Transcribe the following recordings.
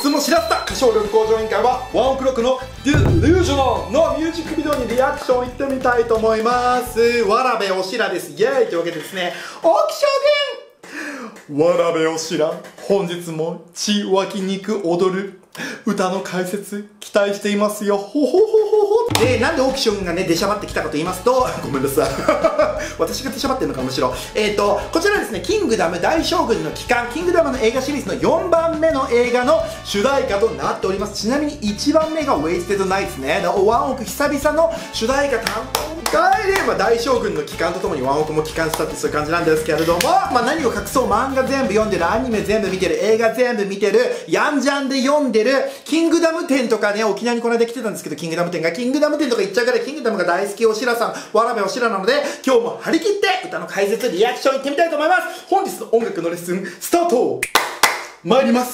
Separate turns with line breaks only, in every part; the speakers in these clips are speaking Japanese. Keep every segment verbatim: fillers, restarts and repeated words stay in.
日も知らせた歌唱力向上委員会はワンオクロックの Delusional のミュージックビデオにリアクションいってみたいと思います。わらべおしらです。イエーイというわけでですね、大木将軍わらべおしら、本日も血湧き肉踊る歌の解説期待していますよ。ほほほほほ。で、なんで大木将軍がね出しゃばってきたかと言いますと、ごめんなさい私が出しゃばってるのかむしろ。えっとこちらですね、キングダム大将軍の帰還、キングダムの映画シリーズのよんばんめの映画の主題歌となっております。ちなみにいちばんめが Wasted Nights ね。ワンオク久々の主題歌担当帰れば大将軍の帰還とともにワンオクも帰還したってそういう感じなんですけれども、まあ何を隠そう、漫画全部読んでる、アニメ全部見てる、映画全部見てる、ヤンジャンで読んでる、キングダム展とかね、沖縄にこの間来てたんですけど、キングダム展が、キングダム展とか行っちゃうから、キングダムが大好きおしらさん、わらべおしらなので、今日も張り切って歌の解説、リアクションいってみたいと思います。本日の音楽のレッスン、スタート参ります。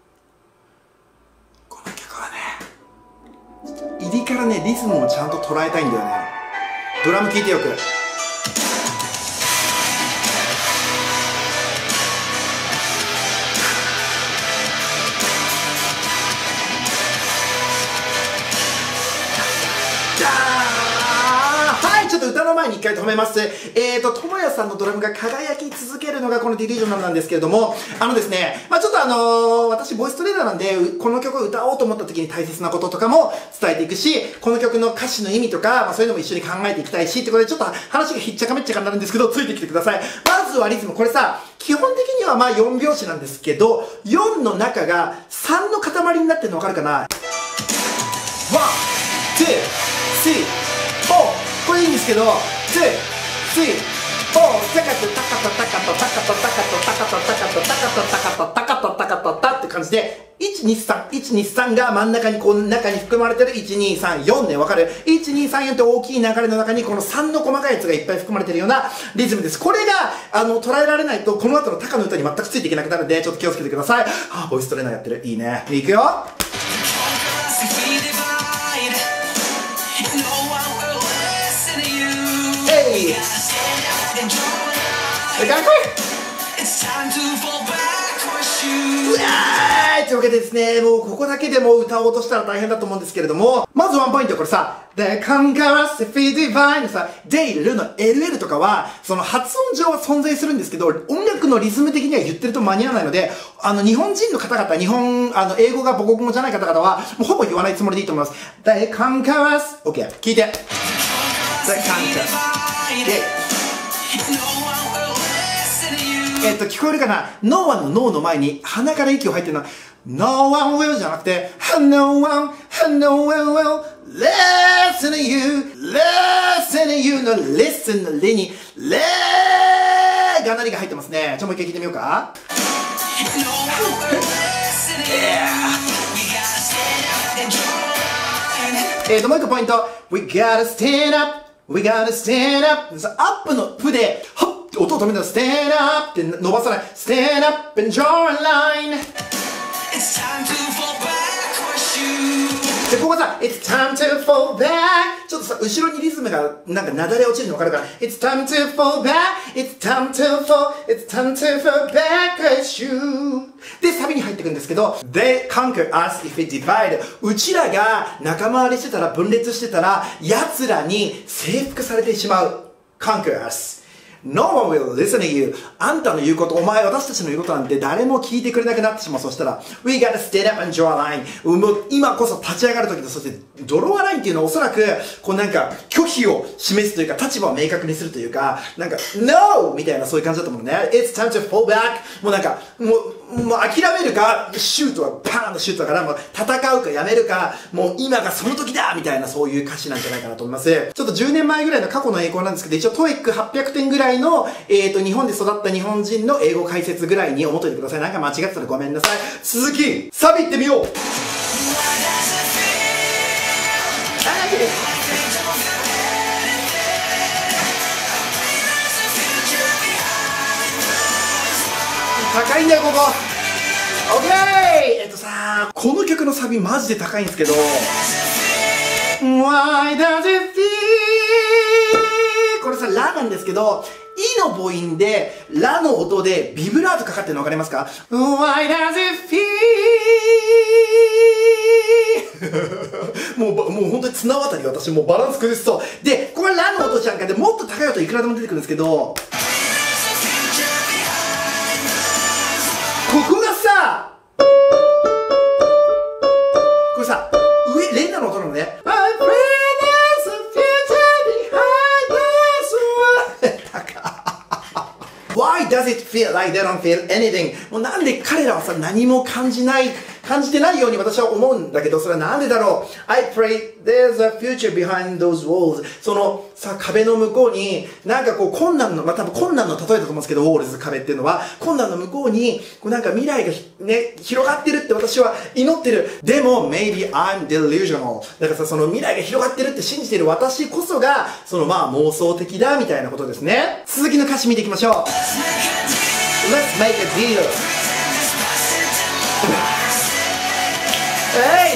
この曲はね、入りからね、リズムをちゃんと捉えたいんだよね。ドラム聴いてよく。ちょっと歌の前に一回止めます。えーと、ともやさんのドラムが輝き続けるのがこのディリージョナルなんですけれども、あのですね、まあちょっとあのー、私ボイストレーナーなんで、この曲を歌おうと思った時に大切なこととかも伝えていくし、この曲の歌詞の意味とか、まあそういうのも一緒に考えていきたいし、ってことでちょっと話がひっちゃかめっちゃかになるんですけど、ついてきてください。まずはリズム。これさ、基本的にはまあよんびょうしなんですけど、よんの中がさんの塊になってるの分かるかな？ワン、ツー、スリー、フォー。これいいんですけど、ツー、スリー、フォー、タカトタカトタカトタカトタカトタカトタカトタカトタカトタカトタカトタって感じで、いち、に、さん、いち、に、さんが真ん中にこう中に含まれてるいち、に、さん、よんね、わかる？ いち、に、さん、よんって大きい流れの中にこのさんの細かいやつがいっぱい含まれてるようなリズムです。これが、あの、捉えられないとこの後のタカの歌に全くついていけなくなるんで、ちょっと気をつけてください。はぁ、ボイストレーナーやってる。いいね。いくよ。かっこいい。うわーいというわけでですね、もうここだけでも歌おうとしたら大変だと思うんですけれども、まずワンポイント、これさ、The Conquerors Divine のさ、デイルの エルエル とかは、その発音上は存在するんですけど、音楽のリズム的には言ってると間に合わないので、あの、日本人の方々、日本、あの、英語が母国語じゃない方々は、もうほぼ言わないつもりでいいと思います。The Conquerors、OK、聞いて。The Conquerors。でえっと、聞こえるかな？ No one の No の前に鼻から息を吐いてるのは No one will じゃなくて No one, no one will listen to you, listen to you の listen のレにレが何が入ってますね。ちょ、もう一回聞いてみようか。えっと、もう一個ポイント。We gotta stand up, we gotta stand up。アップのプで、はっ音を止めたら Stand up って伸ばさない。Stand up and draw a line。 で、ここがさ、It's time to fall back。 ちょっとさ、後ろにリズムがなんかなだれ落ちるの分かるから、It's time to fall back, It's time to fall, It's time to fall back at you。 で、サビに入ってくるんですけど、They conquer us if we divide。 うちらが仲間割れしてたら、分裂してたら、奴らに征服されてしまう。Conquer us。No one will listen to you. あんたの言うこと、お前、私たちの言うことなんて誰も聞いてくれなくなってしまう。そしたら、We gotta stand up and draw a line。 もう今こそ立ち上がる時と、そして、ドローアラインっていうのはおそらく、こうなんか、拒否を示すというか、立場を明確にするというか、なんか、No! みたいなそういう感じだと思うね。It's time to fall back。 もうなんか、もう、もう諦めるか、シュートはパーンとシュートだから、もう戦うかやめるか、もう今がその時だみたいなそういう歌詞なんじゃないかなと思います。ちょっとじゅうねんまえぐらいの過去の栄光なんですけど、一応トーイックはっぴゃくてんぐらいの、えーと、日本で育った日本人の英語解説ぐらいに思っといてください。なんか間違ってたらごめんなさい。続き、サビ行ってみよう。高いんだよ、ここ。オッケー。えっとさ、この曲のサビマジで高いんですけど、Why does it feel？ これさ、ラなんですけど、イの母音で、ラの音でビブラートかかってるの分かりますか？ Why does it feel 綱渡り私もうバランス崩しそう。で、これラの音じゃんかでもっと高い音いくらでも出てくるんですけど、ここがさ、これさ、上、レンナの音なのね。I pray there's a future behind this one. Why does it feel like they don't feel anything? もうなんで彼らはさ、何も感じない、感じてないように私は思うんだけど、それはなんでだろう。 I pray there's a future behind those walls. そのさ、壁の向こうに、なんかこう困難の、まあ、多分困難の例えだと思うんですけど、ウォールズ壁っていうのは、困難の向こうに、こうなんか未来がね、広がってるって私は祈ってる。でも、maybe I'm delusional. だからさ、その未来が広がってるって信じてる私こそが、そのまあ妄想的だみたいなことですね。続きの歌詞見ていきましょう。Let's make a deal. Hey!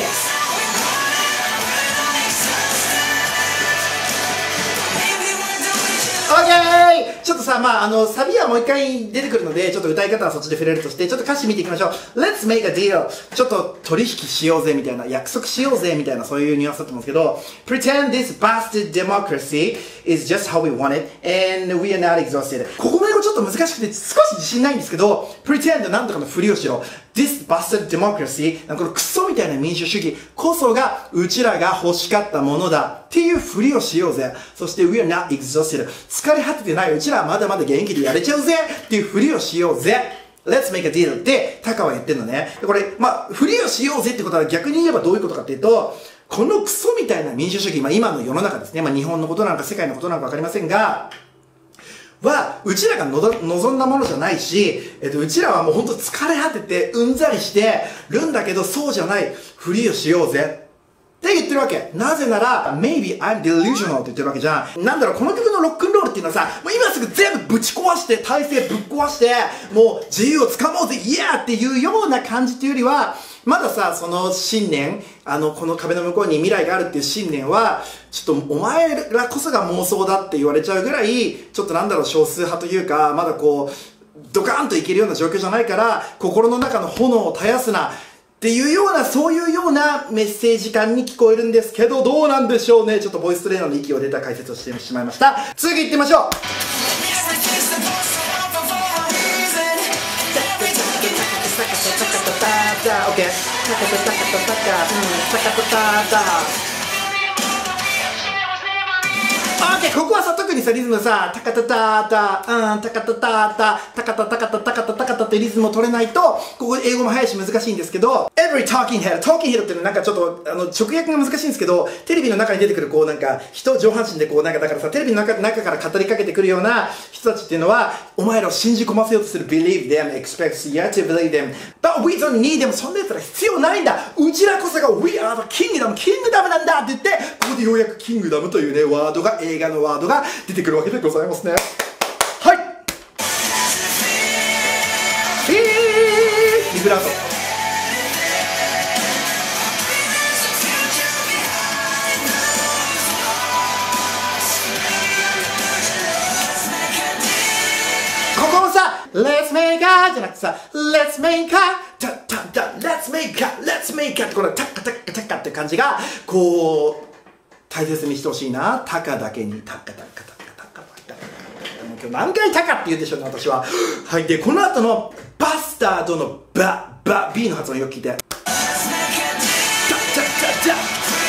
OK! ちょっとさ、まあ、あの、サビはもう一回出てくるので、ちょっと歌い方はそっちで触れるとして、ちょっと歌詞見ていきましょう。Let's make a deal. ちょっと取引しようぜみたいな、約束しようぜみたいな、そういうニュアンスだと思うんですけど、Pretend this bastard democracy is just how we want it, and we are not exhausted. ここまでがちょっと難しくて、少し自信ないんですけど、Pretend なんとかのふりをしろ。This bastard democracy, このクソみたいな民主主義こそがうちらが欲しかったものだっていうふりをしようぜ。そして We are not exhausted. 疲れ果ててないうちらはまだまだ元気でやれちゃうぜっていうふりをしようぜ。Let's make a deal ってタカは言ってんのね。これ、まあ、ふりをしようぜってことは逆に言えばどういうことかっていうと、このクソみたいな民主主義、まあ今の世の中ですね。まあ日本のことなのか世界のことなのかわかりませんが、は、うちらがのど望んだものじゃないし、えっと、うちらはもうほんと疲れ果ててうんざりしてるんだけど、そうじゃないふりをしようぜって言ってるわけ。なぜなら、maybe I'm delusional って言ってるわけじゃん。なんだろう、この曲のロックンロールっていうのはさ、もう今すぐ全部ぶち壊して、体勢ぶっ壊して、もう自由をつかもうぜ、イヤーっていうような感じっていうよりは、まださ、その信念、あの、この壁の向こうに未来があるっていう信念は、ちょっとお前らこそが妄想だって言われちゃうぐらい、ちょっとなんだろう、少数派というか、まだこう、ドカーンといけるような状況じゃないから、心の中の炎を絶やすな、っていうような、そういうようなメッセージ感に聞こえるんですけど、どうなんでしょうね。ちょっとボイストレーナーの息を出た解説をしてしまいました。次行ってみましょう。オッケー。タカタタカタタカ、うん、タカタタタタ。オッケー、ここはさ、特にさ、リズムさ、タカタタタ、うん、タカタタタ、タカタタカタタカタタカタってリズムを取れないと、ここ英語も早いし難しいんですけど、every talking head、talking head っていうのはなんかちょっと、あの、直訳が難しいんですけど、テレビの中に出てくるこうなんか、人上半身でこうなんか、だからさ、テレビの中中から語りかけてくるような人たちっていうのは、お前らを信じ込ませようとする believe them, expect you to believe them, but we don't need them. そんな奴ら必要ないんだ。うちらこそが we are the kingdom, キングダムなんだって言って、ここでようやくキングダムというね、ワードが、映画のワードが出てくるわけでございますね。はい。ビブラート。ここもさ、Let's make a じゃなくてさ、Let's make a タッタッタッ Let's make a Let's make a ってこのタッカタッカタッカって感じがこう大切にしてほしいな。タカだけにタッカタッカタッカタッカタッカタッカ。もう今日何回タカって言うでしょうね、私は。はい。で、この後のバスタードのバ、バ、B の発音よく聞いて。タッタッタッタ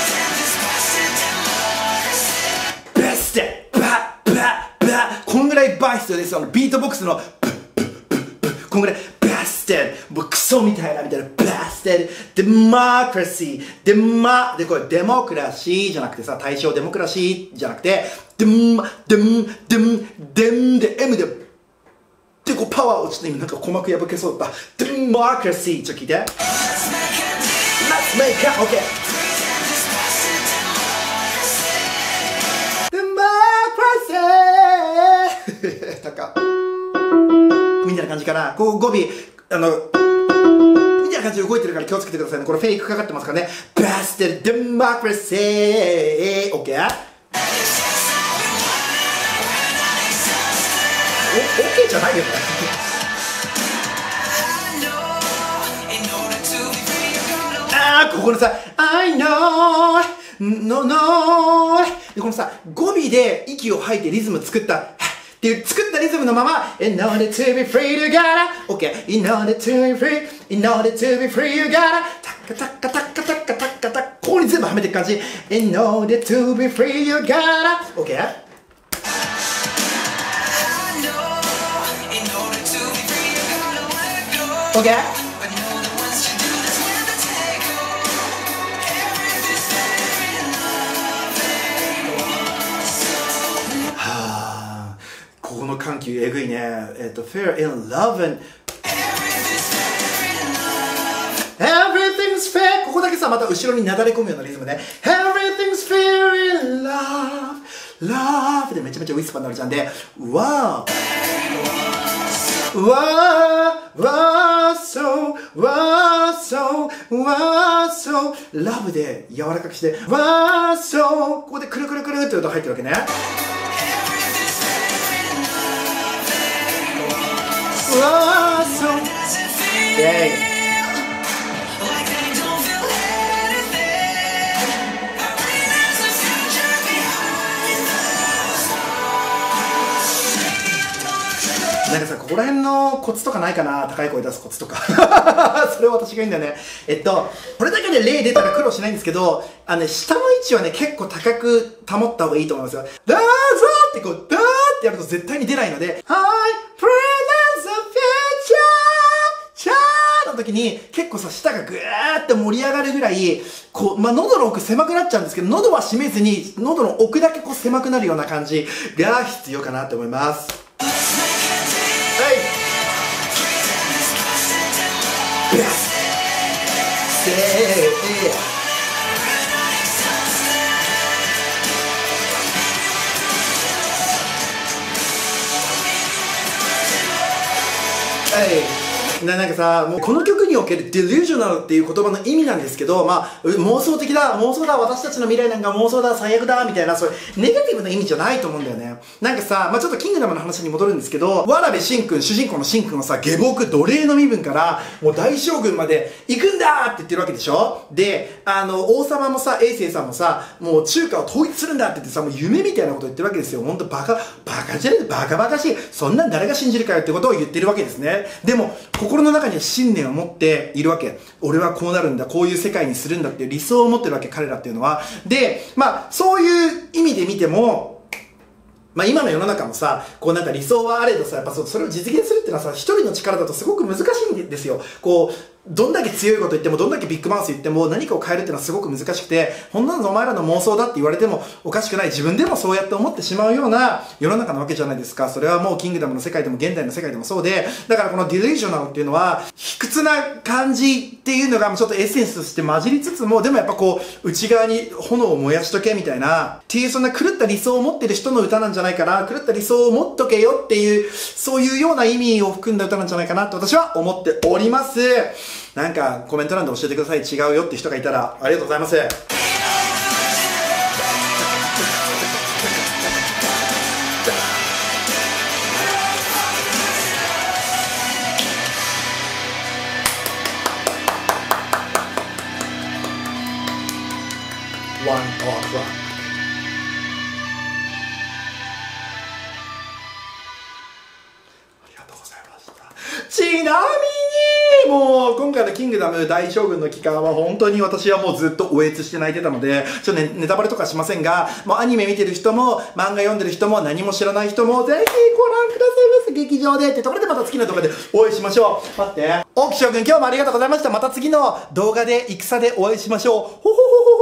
ッベステバ、バ、バ。こんぐらいバー必要ですよ。ビートボックスのブッブッブッブッ。こんぐらい。もうクソみたいなみたいな bastard democracy デマでこれデモクラシーじゃなくてさ対象デモクラシーじゃなくてデンデンデンデンで M ででこうパワー落ちて今なんか鼓膜破けそうだったデモクラシーちょっと聞いて Let's make it OK デモクラシー高みたいな感じかなこう語尾あの、みたいな感じで動いてるから気をつけてくださいね。これフェイクかかってますからね。Bastard Democracy! OK? お、OK じゃないよね。あー、ここのさ、I know no, no で、このさ、語尾で息を吐いてリズム作った、っていう作ったリズムのまま In order to be free you gotta OK In order to be free In order to be free you gotta タッカタッカタッカタッカタッカタッここに全部はめていく感じ In order to be free you gotta OK OKここの緩急えぐいね。えっと、fair in love and everything's fair ここだけさ、また後ろになだれ込むようなリズムね。everything's fair in love love でめちゃめちゃウィスパーになるじゃんで、wow wow wow so wow so wow so love で柔らかくして wow so ここでくるくるくるって音入ってるわけね。Wow, so yeah. なんかさ、ここら辺のコツとかないかな、高い声出すコツとか。それは私がいいんだよね。えっと、これだけで例出たら苦労しないんですけど、あのね、下の位置はね、結構高く保った方がいいと思いますよ。ダーゾーってこう、ダーってやると絶対に出ないので、はい、プレゼンスチャーの時に結構さ、舌がぐーって盛り上がるぐらい、こう、まあ、喉の奥狭くなっちゃうんですけど、喉は閉めずに、喉の奥だけこう狭くなるような感じが必要かなと思います。はい。ベスト。はい。な, なんかさ、もうこの曲における delusional っていう言葉の意味なんですけど、まあ、妄想的だ、妄想だ、私たちの未来なんか妄想だ、最悪だ、みたいな、そういうネガティブな意味じゃないと思うんだよね。なんかさ、まあちょっとキングダムの話に戻るんですけど、わらべしんくん、主人公のしんくんはさ、下僕、奴隷の身分から、もう大将軍まで行くんだって言ってるわけでしょ。で、あの、王様もさ、衛星さんもさ、もう中華を統一するんだって言ってさ、もう夢みたいなこと言ってるわけですよ。ほんとバカ、バカじゃねえ、バカバカしい。そんなん誰が信じるかよってことを言ってるわけですね。でも、心の中には信念を持っているわけ。俺はこうなるんだ、こういう世界にするんだっていう理想を持ってるわけ、彼らっていうのは。で、まあ、そういう意味で見ても、まあ今の世の中もさ、こうなんか理想はあれどさ、やっぱそれを実現するっていうのはさ、一人の力だとすごく難しいんですよ。こう、どんだけ強いこと言っても、どんだけビッグマウス言っても、何かを変えるっていうのはすごく難しくて、ほんなのお前らの妄想だって言われてもおかしくない。自分でもそうやって思ってしまうような世の中なわけじゃないですか。それはもうキングダムの世界でも現代の世界でもそうで、だからこのディルージョナルっていうのは、卑屈な感じっていうのがちょっとエッセンスとして混じりつつも、でもやっぱこう、内側に炎を燃やしとけみたいな、っていうそんな狂った理想を持ってる人の歌なんじゃないかな、狂った理想を持っとけよっていう、そういうような意味を含んだ歌なんじゃないかなと私は思っております。なんかコメント欄で教えてください。違うよって人がいたらありがとうございます。ワンオークロック。ありがとうございました。ちなみにもう今回のキングダム大将軍の期間は本当に私はもうずっとおえつして泣いてたので、ちょっとね、ネタバレとかしませんが、もうアニメ見てる人も漫画読んでる人も何も知らない人もぜひご覧くださいませ。劇場でってところでまた次の動画でお会いしましょう。待って。大木将軍今日もありがとうございました。また次の動画で戦でお会いしましょう。ほほほほ